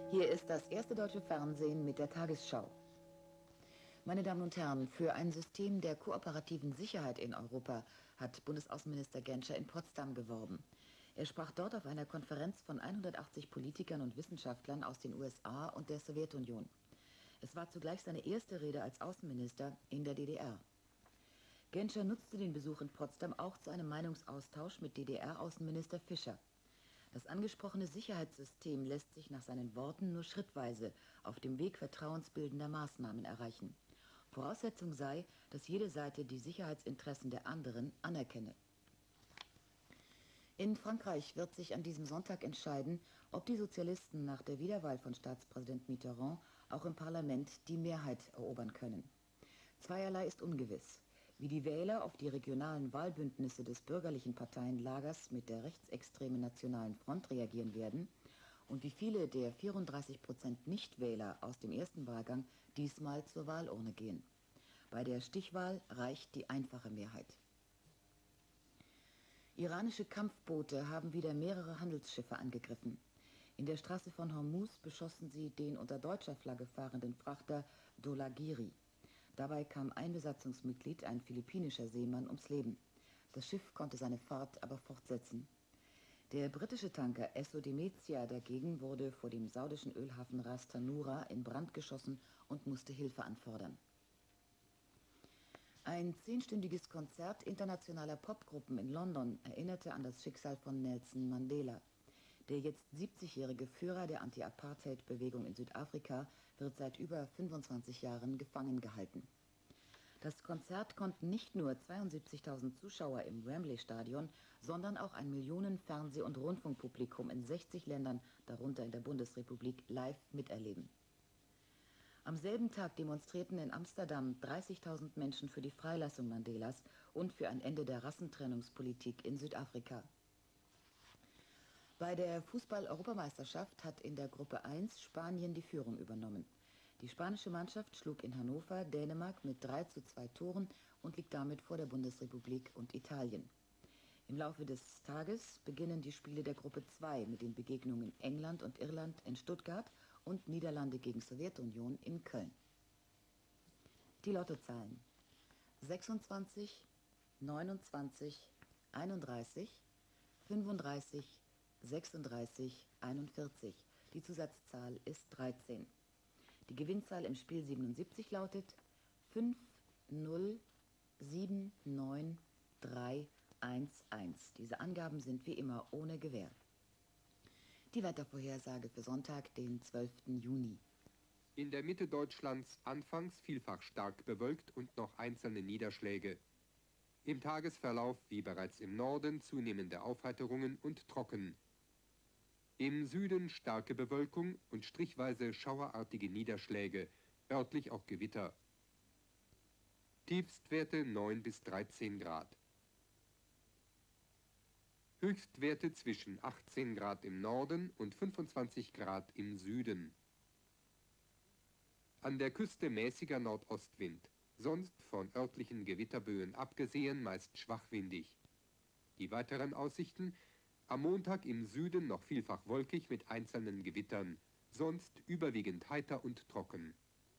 Hier ist das erste deutsche Fernsehen mit der Tagesschau. Meine Damen und Herren, für ein System der kooperativen Sicherheit in Europa hat Bundesaußenminister Genscher in Potsdam geworben. Er sprach dort auf einer Konferenz von 180 Politikern und Wissenschaftlern aus den USA und der Sowjetunion. Es war zugleich seine erste Rede als Außenminister in der DDR. Genscher nutzte den Besuch in Potsdam auch zu einem Meinungsaustausch mit DDR-Außenminister Fischer. Das angesprochene Sicherheitssystem lässt sich nach seinen Worten nur schrittweise auf dem Weg vertrauensbildender Maßnahmen erreichen. Voraussetzung sei, dass jede Seite die Sicherheitsinteressen der anderen anerkenne. In Frankreich wird sich an diesem Sonntag entscheiden, ob die Sozialisten nach der Wiederwahl von Staatspräsident Mitterrand auch im Parlament die Mehrheit erobern können. Zweierlei ist ungewiss: Wie die Wähler auf die regionalen Wahlbündnisse des bürgerlichen Parteienlagers mit der rechtsextremen Nationalen Front reagieren werden und wie viele der 34% Nichtwähler aus dem ersten Wahlgang diesmal zur Wahlurne gehen. Bei der Stichwahl reicht die einfache Mehrheit. Iranische Kampfboote haben wieder mehrere Handelsschiffe angegriffen. In der Straße von Hormuz beschossen sie den unter deutscher Flagge fahrenden Frachter Dolagiri. Dabei kam ein Besatzungsmitglied, ein philippinischer Seemann, ums Leben. Das Schiff konnte seine Fahrt aber fortsetzen. Der britische Tanker Esso Demetia dagegen wurde vor dem saudischen Ölhafen Ras Tanura in Brand geschossen und musste Hilfe anfordern. Ein 10-stündiges Konzert internationaler Popgruppen in London erinnerte an das Schicksal von Nelson Mandela. Der jetzt 70-jährige Führer der Anti-Apartheid-Bewegung in Südafrika wird seit über 25 Jahren gefangen gehalten. Das Konzert konnten nicht nur 72.000 Zuschauer im Wembley-Stadion, sondern auch ein Millionen-Fernseh- und Rundfunkpublikum in 60 Ländern, darunter in der Bundesrepublik, live miterleben. Am selben Tag demonstrierten in Amsterdam 30.000 Menschen für die Freilassung Mandelas und für ein Ende der Rassentrennungspolitik in Südafrika. Bei der Fußball-Europameisterschaft hat in der Gruppe 1 Spanien die Führung übernommen. Die spanische Mannschaft schlug in Hannover Dänemark mit 3:2 Toren und liegt damit vor der Bundesrepublik und Italien. Im Laufe des Tages beginnen die Spiele der Gruppe 2 mit den Begegnungen England und Irland in Stuttgart und Niederlande gegen Sowjetunion in Köln. Die Lottozahlen: 26, 29, 31, 35, 36, 41. Die Zusatzzahl ist 13. Die Gewinnzahl im Spiel 77 lautet 5, 0, 7, 9, 3, 1, 1. Diese Angaben sind wie immer ohne Gewähr. Die Wettervorhersage für Sonntag, den 12. Juni. In der Mitte Deutschlands anfangs vielfach stark bewölkt und noch einzelne Niederschläge. Im Tagesverlauf, wie bereits im Norden, zunehmende Aufheiterungen und trocken. Im Süden starke Bewölkung und strichweise schauerartige Niederschläge, örtlich auch Gewitter. Tiefstwerte 9 bis 13 Grad. Höchstwerte zwischen 18 Grad im Norden und 25 Grad im Süden. An der Küste mäßiger Nordostwind, sonst von örtlichen Gewitterböen abgesehen meist schwachwindig. Die weiteren Aussichten: am Montag im Süden noch vielfach wolkig mit einzelnen Gewittern, sonst überwiegend heiter und trocken.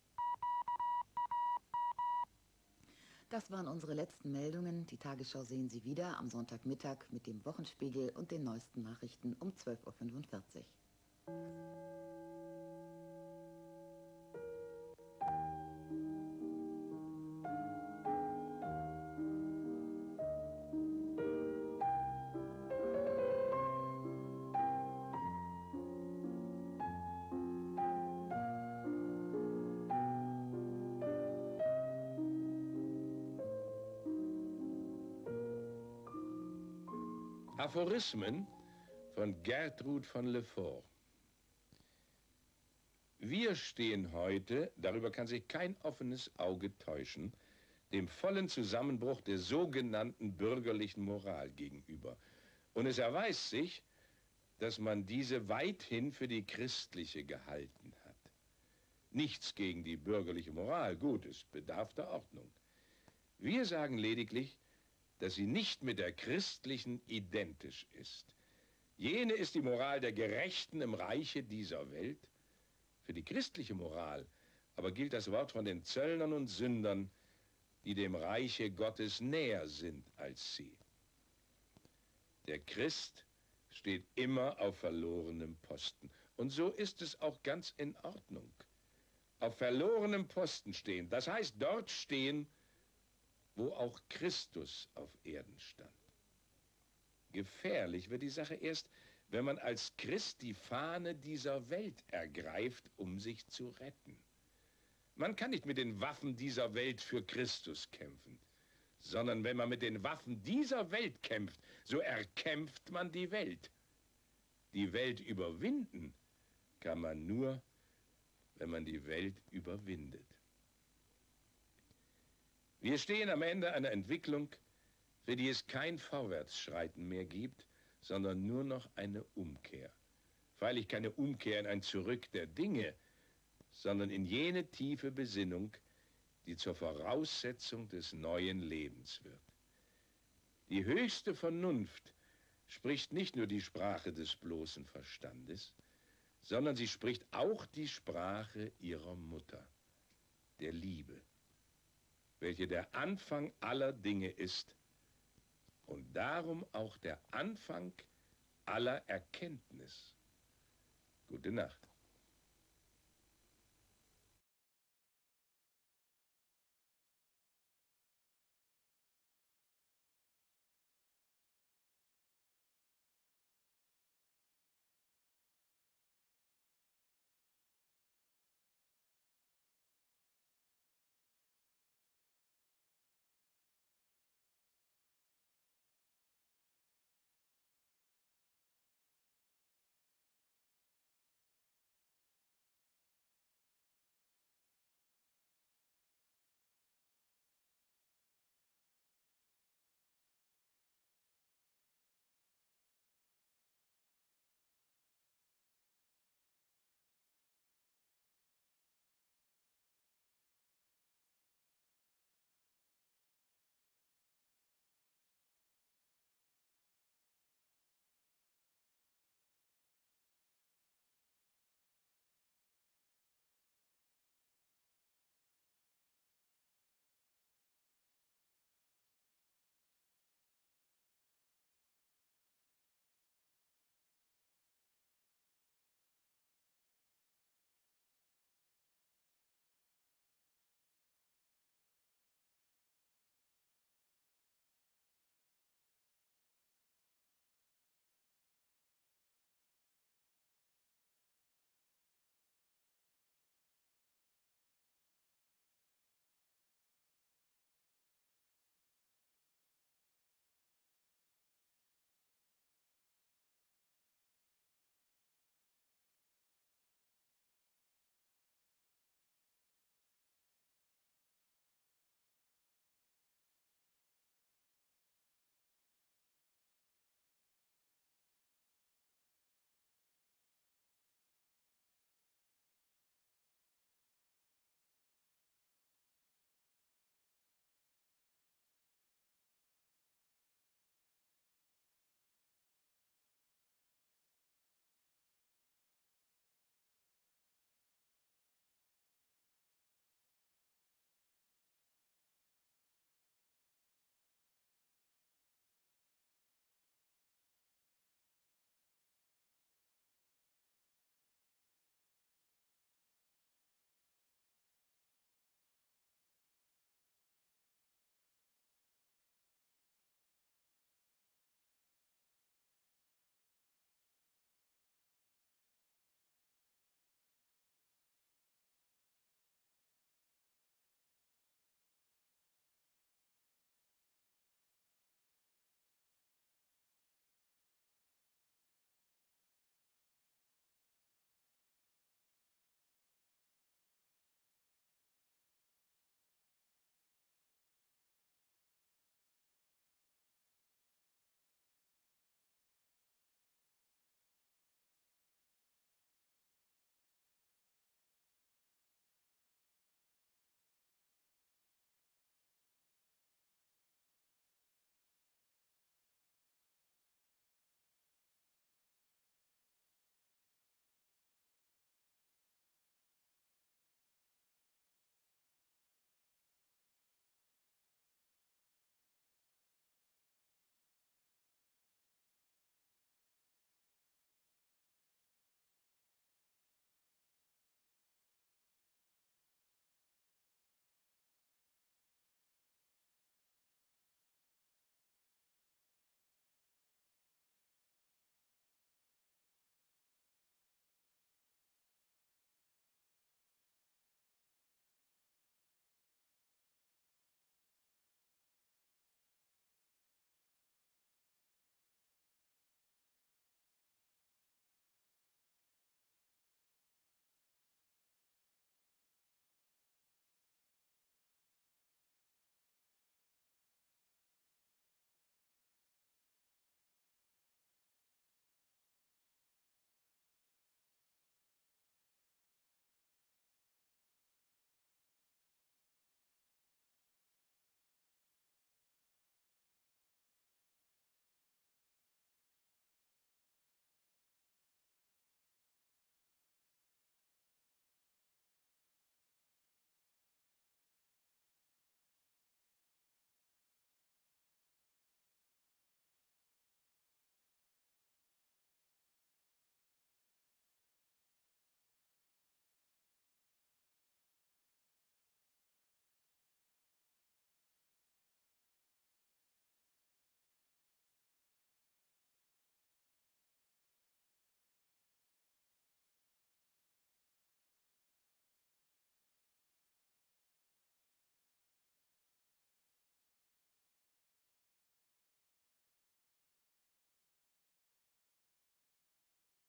Das waren unsere letzten Meldungen. Die Tagesschau sehen Sie wieder am Sonntagmittag mit dem Wochenspiegel und den neuesten Nachrichten um 12:45 Uhr. Aphorismen von Gertrud von Lefort. Wir stehen heute, darüber kann sich kein offenes Auge täuschen, dem vollen Zusammenbruch der sogenannten bürgerlichen Moral gegenüber. Und es erweist sich, dass man diese weithin für die christliche gehalten hat. Nichts gegen die bürgerliche Moral, gut, es bedarf der Ordnung. Wir sagen lediglich, dass sie nicht mit der christlichen identisch ist. Jene ist die Moral der Gerechten im Reiche dieser Welt, Für die christliche Moral aber gilt das Wort von den Zöllnern und Sündern, die dem Reiche Gottes näher sind als sie. Der Christ steht immer auf verlorenem Posten. Und so ist es auch ganz in Ordnung. Auf verlorenem Posten stehen, das heißt dort stehen, wo auch Christus auf Erden stand. Gefährlich wird die Sache erst, wenn man als Christ die Fahne dieser Welt ergreift, um sich zu retten. Man kann nicht mit den Waffen dieser Welt für Christus kämpfen, sondern wenn man mit den Waffen dieser Welt kämpft, so erkämpft man die Welt. Die Welt überwinden kann man nur, wenn man die Welt überwindet. Wir stehen am Ende einer Entwicklung, für die es kein Vorwärtsschreiten mehr gibt, sondern nur noch eine Umkehr. Freilich keine Umkehr in ein Zurück der Dinge, sondern in jene tiefe Besinnung, die zur Voraussetzung des neuen Lebens wird. Die höchste Vernunft spricht nicht nur die Sprache des bloßen Verstandes, sondern sie spricht auch die Sprache ihrer Mutter, der Liebe, welche der Anfang aller Dinge ist und darum auch der Anfang aller Erkenntnis. Gute Nacht.